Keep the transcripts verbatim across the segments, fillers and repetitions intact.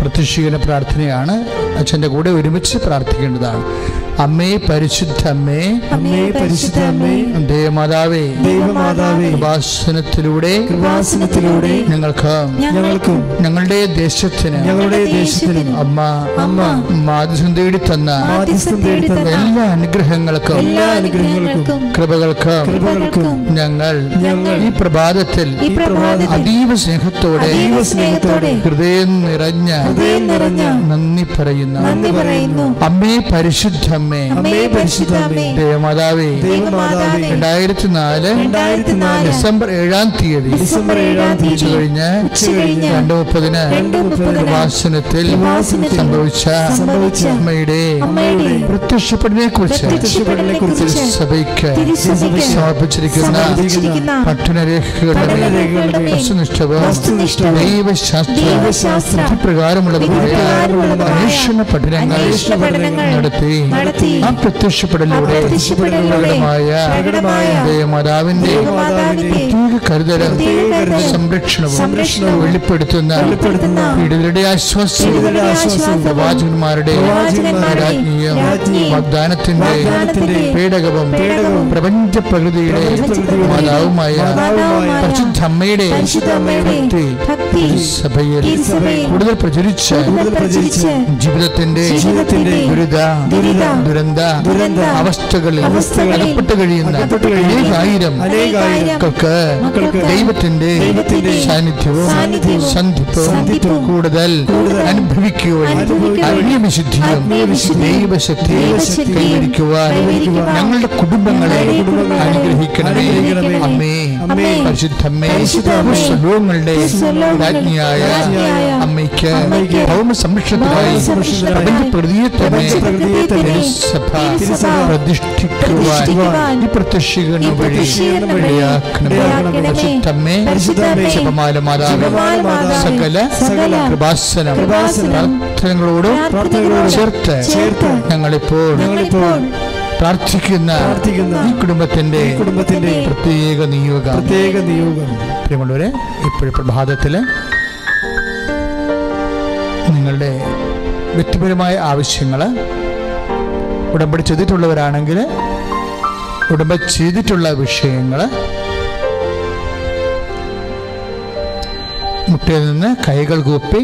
പ്രത്യക്ഷീകരണ പ്രാർത്ഥനയാണ്. അച്ഛൻ്റെ കൂടെ ഒരുമിച്ച് പ്രാർത്ഥിക്കേണ്ടതാണ്. അമ്മേ പരിശുദ്ധ അമ്മേ, അമ്മേ പരിശുദ്ധ അമ്മേ, ദേവമാതാവേ, ദൈവമാതാവേ, കൃപാസനത്തിലൂടെ കൃപാസനത്തിലൂടെ ഞങ്ങൾക്ക് ഞങ്ങൾക്കും ഞങ്ങളുടെ ദേശത്തിന് ഞങ്ങളുടെ ദേശത്തിനും അമ്മ അമ്മ മാധ്യസ്ഥം തേടി തന്ന മാധ്യസ്ഥം തേടി തന്ന എല്ലാ അനുഗ്രഹങ്ങൾക്കും എല്ലാ അനുഗ്രഹങ്ങൾക്കും കൃപകൾക്കും കൃപകൾക്കും ഞങ്ങൾ ഞങ്ങൾ ഈ പ്രഭാതത്തിൽ ഈ പ്രഭാതത്തിൽ അതീവ സ്നേഹത്തോടെ അതീവ സ്നേഹത്തോടെ ഹൃദയം നിറഞ്ഞ ഹൃദയം നിറഞ്ഞ നന്ദി പറയുന്നു. നന്ദി പറയുന്നു. അമ്മേ പരിശുദ്ധ അമ്മേ, അമ്മേ പരിശുദ്ധ അമ്മേ, ദേവമാതാവേ, ദൈവമാതാവേ, രണ്ടായിരത്തി നാല് രണ്ടായിരത്തി നാല് ഡിസംബർ ഏഴാം തീയതി ഡിസംബർ ഏഴാം തീയതി ഉച്ചകഴിഞ്ഞ് ഉച്ചകഴിഞ്ഞ് രണ്ട് മുപ്പതിന് രണ്ട് മുപ്പതിന് കൃപാസനത്തിൽ കൃപാസനത്തിൽ സംഭവിച്ച സംഭവിച്ച അമ്മയുടെ അമ്മയുടെ പ്രത്യക്ഷപ്പെടലിനെ കുറിച്ച് പ്രത്യക്ഷപ്പെടലിനെക്കുറിച്ച് സഭയ്ക്ക് തിരുസഭയ്ക്ക് സമർപ്പിച്ചിരിക്കുന്ന സമർപ്പിച്ചിരിക്കുന്ന പഠനരേഖകളുടെ പഠനരേഖകളുടെ വസ്തുനിഷ്ഠവും വസ്തുനിഷ്ഠവും ദൈവശാസ്ത്ര ദൈവശാസ്ത്ര പ്രകാരമുള്ളതുമായ പ്രകാരമുള്ളതുമായ അന്വേഷണ പഠനങ്ങൾ അന്വേഷണ പഠനങ്ങൾ നടത്തി നടത്തി ആ പ്രത്യക്ഷപ്പെടലിലൂടെ പ്രകടമായ പ്രകടമായ ദൈവമാതാവിന്റെ ദൈവമാതാവിന്റെ പ്രത്യേക കരുതലും പ്രത്യേക കരുതലും സംരക്ഷണവും സംരക്ഷണവും വെളിപ്പെടുത്തുന്ന വെളിപ്പെടുത്തുന്ന പീഡിതരുടെ ആശ്വാസവും പീഡിതരുടെ ആശ്വാസവും പ്രവാചകന്മാരുടെ പ്രവാചകന്മാരുടെ രാജ്ഞിയും രാജ്ഞിയും വാഗ്ദാനത്തിന്റെ വാഗ്ദാനത്തിന്റെ പേടകവും പേടകവും പ്രപഞ്ച പ്രകൃതിയുടെ പ്രപഞ്ചപ്രകൃതിയുടെ മാതാവുമായ മാതാവുമായ പരിശുദ്ധ അമ്മയുടെ പരിശുദ്ധ അമ്മയുടെ ഭക്തി ഭക്തി സഭയിൽ തിരുസഭയിൽ കൂടുതൽ പ്രചരിച്ച് കൂടുതൽ പ്രചരിച്ച് ജീവിതത്തിന്റെ ജീവിതത്തിന്റെ ദുരിത ദുരിത ദുരന്ത ദുരന്ത അവസ്ഥകളിൽ അവസ്ഥകളിൽ അകപ്പെട്ട് കഴിയുന്ന അകപ്പെട്ട് കഴിയുന്ന അനേകായിരം അനേകായിരം മക്കൾക്ക് മക്കൾക്ക് ദൈവത്തിന്റെ ദൈവത്തിന്റെ സാന്നിധ്യവും സാന്നിധ്യവും സന്ധിപ്പും സന്ധിപ്പും കൂടുതൽ കൂടുതൽ അനുഭവിക്കുവാൻ അനുഭവിക്കുവാൻ ആത്മീയവിശുദ്ധിയും ആത്മീയവിശുദ്ധിയും ദൈവശക്തിയും ദൈവശക്തിയും കൈവരിക്കുവാൻ കൈവരിക്കുവാൻ ഞങ്ങളുടെ കുടുംബങ്ങളെ ഞങ്ങളുടെ കുടുംബങ്ങളെ അനുഗ്രഹിക്കണമേ. അനുഗ്രഹിക്കണമേ. അമ്മേ അമ്മേ, പരിശുദ്ധമ്മേ, പരിശുദ്ധ അമ്മേ, സർവ്വങ്ങളുടെ സർവ്വങ്ങളുടെ രാജ്ഞിയായ രാജ്ഞിയായ അമ്മയ്ക്ക് അമ്മയ്ക്ക് ഭൗമ സംരക്ഷണത്തിനായി ഭൗമ സംരക്ഷണത്തിനായി പ്രപഞ്ച പ്രകൃതിയെ തന്നെ പ്രപഞ്ചപ്രകൃതിയെ തന്നെ തിരുസഭ തിരുസഭ പ്രതിഷ്ഠിക്കുവാൻ പ്രതിഷ്ഠിക്കുവാൻ ഈ പ്രത്യക്ഷീകരണം ഈ വഴി പ്രത്യക്ഷീകരണം വഴി ഇടയാക്കണമേ. ഇടയാക്കണമേ. പരിശുദ്ധമ്മേ, പരിശുദ്ധമ്മേ, ജപമാല മാതാവേ, ജപമാല മാതാവേ, സകല സകല കൃപാസനം കൃപാസനം പ്രാർത്ഥനകളോടും പ്രാർത്ഥനകളോടും ചേർത്ത് ചേർത്ത് ഞങ്ങളിപ്പോൾ ഞങ്ങളിപ്പോൾ പ്രാർത്ഥിക്കുന്ന പ്രാർത്ഥിക്കുന്ന ഈ കുടുംബത്തിന്റെ ഈ കുടുംബത്തിന്റെ പ്രത്യേക നിയോഗം. പ്രത്യേക നിയോഗം. പ്രിയമുള്ളവരെ, ഇപ്പോഴും പ്രഭാതത്തിൽ നിങ്ങളുടെ വ്യക്തിപരമായ ആവശ്യങ്ങൾ ഉടമ്പടി ചെയ്തിട്ടുള്ളവരാണെങ്കിൽ ഉടമ്പടി ചെയ്തിട്ടുള്ള വിഷയങ്ങൾ മുട്ടയിൽ നിന്ന് കൈകൾ കൂപ്പി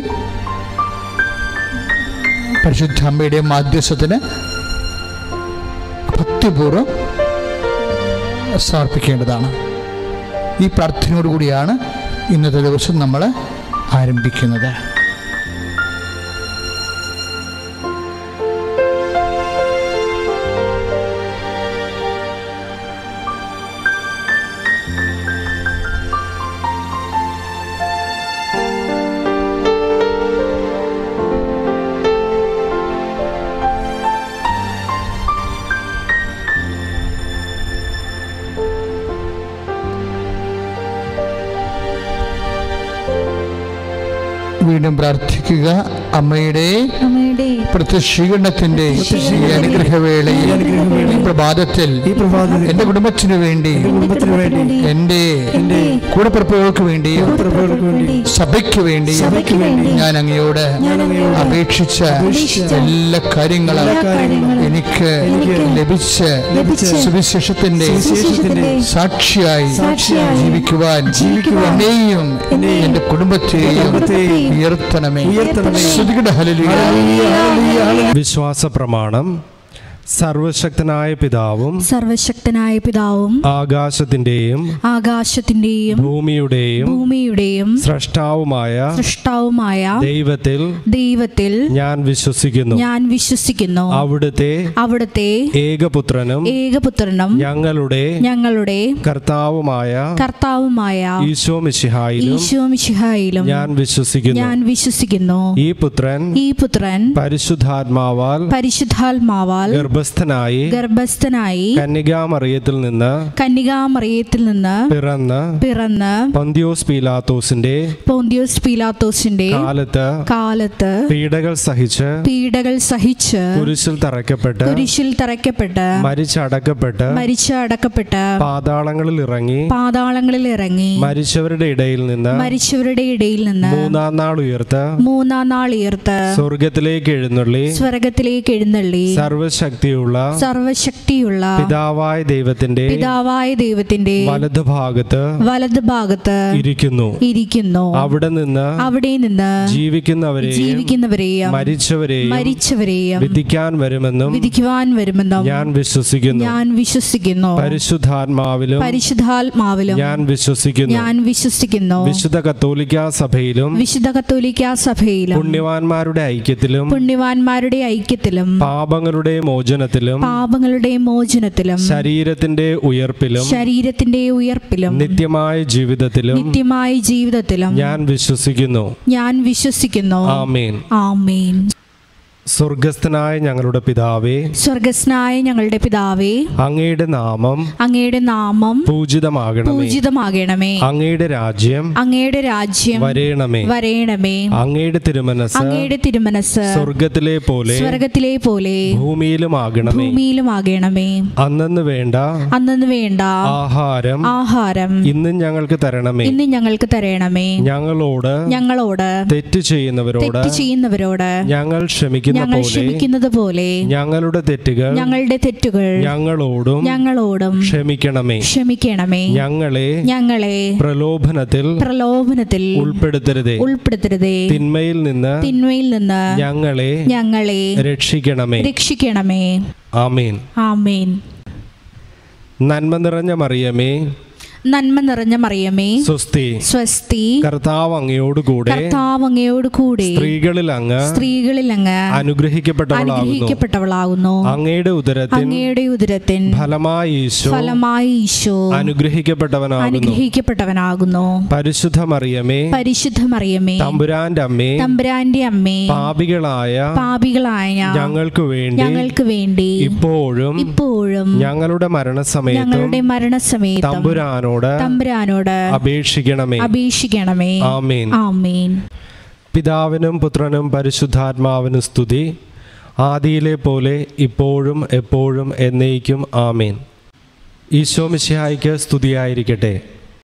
പരിശുദ്ധ അമ്മയുടെ മാധ്യസ്ഥത്തിന് ഭക്തിപൂർവ്വം സമർപ്പിക്കേണ്ടതാണ്. ഈ പ്രാർത്ഥനയോടുകൂടിയാണ് ഇന്നത്തെ ദിവസം നമ്മൾ ആരംഭിക്കുന്നത്. വീണ്ടും പ്രാർത്ഥിക്കുക. അമ്മയുടെ പ്രത്യക്ഷീകരണത്തിന്റെ അനുഗ്രഹവേളയിൽ ഈ പ്രഭാതത്തിൽ എന്റെ കുടുംബത്തിനു വേണ്ടി, എന്റെ കൂടപ്പിറപ്പുകൾക്ക് വേണ്ടിയും സഭയ്ക്ക് വേണ്ടിയും ഞാൻ അങ്ങയോട് അപേക്ഷിച്ച എല്ലാ കാര്യങ്ങളും എനിക്ക് ലഭിച്ച് സുവിശേഷത്തിന്റെ സാക്ഷിയായി ജീവിക്കുവാൻ എന്നെയും എന്റെ കുടുംബത്തെയും ഉയർത്തണമേ. വിശ്വാസ പ്രമാണം. സർവശക്തനായ പിതാവും സർവശക്തനായ പിതാവും ആകാശത്തിന്റെയും ആകാശത്തിന്റെയും ഭൂമിയുടെയും ഭൂമിയുടെയും സ്രഷ്ടാവുമായ സൃഷ്ടാവുമായ ദൈവത്തിൽ ദൈവത്തിൽ ഞാൻ വിശ്വസിക്കുന്നു. ഞാൻ വിശ്വസിക്കുന്നു. അവിടുത്തെ അവിടുത്തെ ഏകപുത്രനും ഏകപുത്രനും ഞങ്ങളുടെ ഞങ്ങളുടെ കർത്താവുമായ കർത്താവുമായ ഈശോ മിശിഹായിലും ഈശോ മിശിഹായിലും ഞാൻ വിശ്വസിക്കുന്നു. ഞാൻ വിശ്വസിക്കുന്നു. ഈ പുത്രൻ ഈ പുത്രൻ പരിശുദ്ധാത്മാവാൽ പരിശുദ്ധാത്മാവാൽ ഗർഭസ്ഥനായി ഗർഭസ്ഥനായി കന്യകാമറിയത്തിൽ നിന്ന് കന്യകാമറിയത്തിൽ നിന്ന് പിറന്ന് പിറന്ന് പൊന്തിയോസ് പീലാത്തോസിന്റെ പോന്തിയോസ് പീലാത്തോസിന്റെ കാലത്ത് കാലത്ത് പീഡകൾ സഹിച്ച് പീഡകൾ സഹിച്ച് കുരിശിൽ തറയ്ക്കപ്പെട്ട് കുരിശിൽ തറയ്ക്കപ്പെട്ട് മരിച്ചടക്കപ്പെട്ട് മരിച്ച് അടക്കപ്പെട്ട് പാതാളങ്ങളിൽ ഇറങ്ങി പാതാളങ്ങളിൽ ഇറങ്ങി മരിച്ചവരുടെ ഇടയിൽ നിന്ന് മരിച്ചവരുടെ ഇടയിൽ നിന്ന് മൂന്നാം നാൾ ഉയർത്ത് മൂന്നാം നാൾ ഉയർത്ത് സ്വർഗത്തിലേക്ക് എഴുന്നള്ളി സ്വർഗത്തിലേക്ക് എഴുന്നള്ളി സർവശക്തിയുള്ള സർവശക്തിയുള്ള പിതാവായ ദൈവത്തിന്റെ പിതാവായ ദൈവത്തിന്റെ വലതുഭാഗത്ത് വലത് ഭാഗത്ത് ഇരിക്കുന്നു ഇരിക്കുന്നു അവിടെ നിന്ന് അവിടെ നിന്ന് ജീവിക്കുന്നവരെയും ജീവിക്കുന്നവരെയും മരിച്ചവരെയും മരിച്ചവരെയും വിധിക്കാൻ വരുമെന്നും വിധിക്കുവാൻ വരുമെന്നും ഞാൻ വിശ്വസിക്കുന്നു. ഞാൻ വിശ്വസിക്കുന്നു. പരിശുദ്ധാത്മാവിലും പരിശുദ്ധാത്മാവിലും ഞാൻ വിശ്വസിക്കുന്നു. ഞാൻ വിശ്വസിക്കുന്നു. വിശുദ്ധ കത്തോലിക്കാ സഭയിലും വിശുദ്ധ കത്തോലിക്കാ സഭയിലും പുണ്യവാന്മാരുടെ ഐക്യത്തിലും പുണ്യവാന്മാരുടെ ഐക്യത്തിലും പാപങ്ങളുടെ മോചനത്തിലും പാപങ്ങളുടെ മോചനത്തിലും ശരീരത്തിന്റെ ഉയർപ്പിലും ശരീരത്തിന്റെ ഉയർപ്പിലും നിത്യമായ ജീവിതത്തിലും നിത്യമായ ജീവിതത്തിലും ഞാൻ വിശ്വസിക്കുന്നു. ഞാൻ വിശ്വസിക്കുന്നു. ആമേൻ. ആമേൻ. സ്വർഗസ്ഥനായ ഞങ്ങളുടെ പിതാവേ, സ്വർഗസ്ഥനായ ഞങ്ങളുടെ പിതാവേ, അങ്ങയുടെ നാമം അങ്ങയുടെ നാമം പൂജിതമാകണമേ. പൂജിതമാകണമേ. അങ്ങയുടെ രാജ്യം അങ്ങയുടെ രാജ്യം വരേണമേ. വരേണമേ. അങ്ങയുടെ തിരുമനസ് അങ്ങയുടെ തിരുമനസ് സ്വർഗത്തിലെ പോലെ സ്വർഗത്തിലെ പോലെ ഭൂമിയിലുമാകണമേ. ഭൂമിയിലുമാകണമേ. അന്നന്ന് വേണ്ട അന്നന്ന് വേണ്ട ആഹാരം ആഹാരം ഇന്ന് ഞങ്ങൾക്ക് തരണമേ. ഇന്ന് ഞങ്ങൾക്ക് തരണമേ. ഞങ്ങളോട് ഞങ്ങളോട് തെറ്റ് ചെയ്യുന്നവരോട് തെറ്റ് ചെയ്യുന്നവരോട് ഞങ്ങൾ ക്ഷമിക്കുന്ന ഞങ്ങൾ ക്ഷമിക്കുന്നത് പോലെ ഞങ്ങളുടെ തെറ്റുകൾ ഞങ്ങളുടെ തെറ്റുകൾ ഞങ്ങളോടും ഞങ്ങളോടും ക്ഷമിക്കണമേ. ക്ഷമിക്കണമേ. ഞങ്ങളെ ഞങ്ങളെ പ്രലോഭനത്തിൽ പ്രലോഭനത്തിൽ ഉൾപ്പെടുത്തരുതേ. ഉൾപ്പെടുത്തരുതേ. തിന്മയിൽ നിന്ന് തിന്മയിൽ നിന്ന് ഞങ്ങളെ ഞങ്ങളെ രക്ഷിക്കണമേ. രക്ഷിക്കണമേ. ആമേൻ. ആമേൻ. നന്മ നിറഞ്ഞ മറിയമേ, നന്മ നിറഞ്ഞ മറിയമേ, സ്വസ്തി. സ്വസ്തി. കർത്താവ് അങ്ങയോട് കൂടെ കർത്താവ് അങ്ങയോട് കൂടെ സ്ത്രീകളിൽ അങ്ങ് സ്ത്രീകളിൽ അങ്ങ് അനുഗ്രഹിക്കപ്പെട്ടവളാകുന്നു. അനുഗ്രഹിക്കപ്പെട്ടവളാകുന്നു. അങ്ങയുടെ ഉദരത്തിൻ അങ്ങയുടെ ഉദരത്തിൻ ഫലമായി ഈശോ ഫലമായി ഈശോ അനുഗ്രഹിക്കപ്പെട്ടവനാകുന്നു. അനുഗ്രഹിക്കപ്പെട്ടവനാകുന്നു. പരിശുദ്ധ മറിയമേ, പരിശുദ്ധ മറിയമേ, തമ്പുരാന്റെ അമ്മേ, തമ്പുരാന്റെ അമ്മേ, പാപികളായ പാപികളായ ഞങ്ങൾക്ക് വേണ്ടി ഞങ്ങൾക്ക് വേണ്ടി ഇപ്പോഴും ഇപ്പോഴും ഞങ്ങളുടെ മരണസമയത്തും ഞങ്ങളുടെ മരണസമയത്തും തമ്പുരാനോട് തമ്പുരാനോട് അപേക്ഷിക്കണമേ. അപേക്ഷിക്കണമേ. ആമേൻ. ആമേൻ. പിതാവിനും പുത്രനും പരിശുദ്ധാത്മാവിനും സ്തുതി, ആദിയിലെ പോലെ ഇപ്പോഴും എപ്പോഴും എന്നേക്കും. ആമേൻ. ഈശോ മിശിഹായ്ക്ക് സ്തുതിയായിരിക്കട്ടെ.